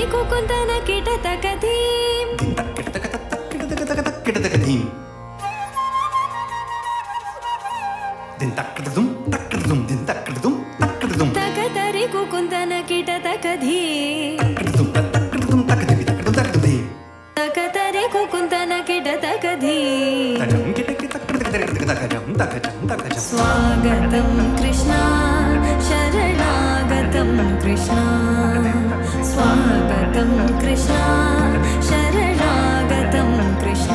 కుకుందన కిటతకధీం కిటతకధీం దిన్ తక్కదం తక్కదం దిన్ తక్కదం తక్కదం తకతరి కుకుందన కిటతకధీం తక్కదం తక్కదివి తక్కదం తక్కదీం తకతరి కుకుందన కిటతకధీం తజం కిటకి తక్కదం తక్కజం తక్కజం స్వాగతం కృష్ణ శరణాగతం కృష్ణ స్వాగతం కృష్ణ శరణాగతం కృష్ణ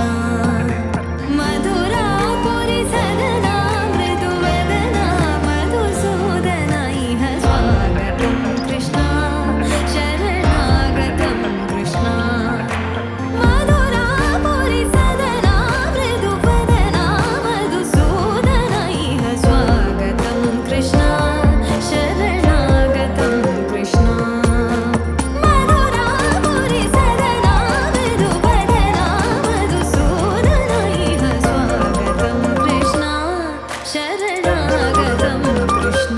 మధురాపురి సదనా మృదువదనా మధుసూదన ఇహ స్వాగతం కృష్ణ శరణాగతం కృష్ణ మధురాపురి సదనా మృదువదనా మధుసూదన ఇహ స్వాగతం కృష్ణ శరణాగతం కృష్ణ మధురాపురి సదనా మృదువదనా మధుసూదన ఇహ స్వాగతం కృష్ణ శరణాగతం కృష్ణ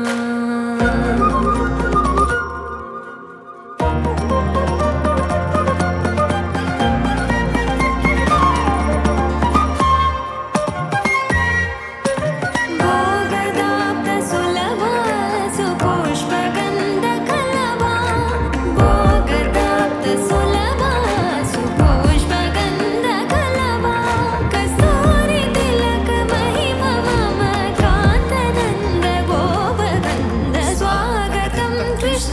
భోగదాప్త సులభ సుపుష్పగంధ కలవా భోగదాప్త సులభ సుపుష్పగంధ కలవా కస్తూరి తిలక మహిమ మమ కాంతనంద గోపగంధ స్వాగతం కృష్ణ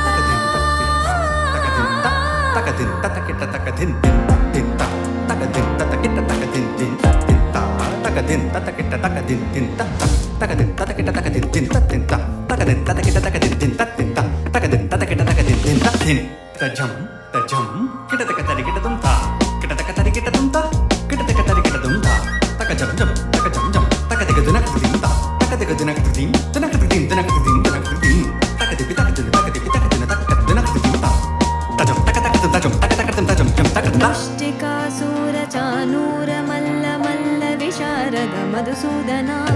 తకదిన్ తతకిట తకదిన్ దిన్ తకదిన్ తతకిట తకదిన్ దిన్ తకదిన్ తతకిట తకదిన్ దిన్ తకదిన్ తతకిట తకదిన్ దిన్ తకదిన్ తతకిట తకదిన్ దిన్ తకదిన్ తతకిట తకదిన్ దిన్ దిన్ తజం తజం కిటతక తరికిట దుంత కిటతక తరికిట దుంత కిటతక తరికిట దుంత తకజం జం తకజం జం తకదిగ దునక దిన్ తకదిగ దునక దిన్ దునక దిన్ దునక దిన్ దునక దిన్ తకదిపి తకదిన తకదిపి తకదిన తక దునక దిన్ తజం తకతక తజం తకతక తజం జం తకద అష్టికాసూర చానూర మల్ల మల్ల విశారద మధుసూదనా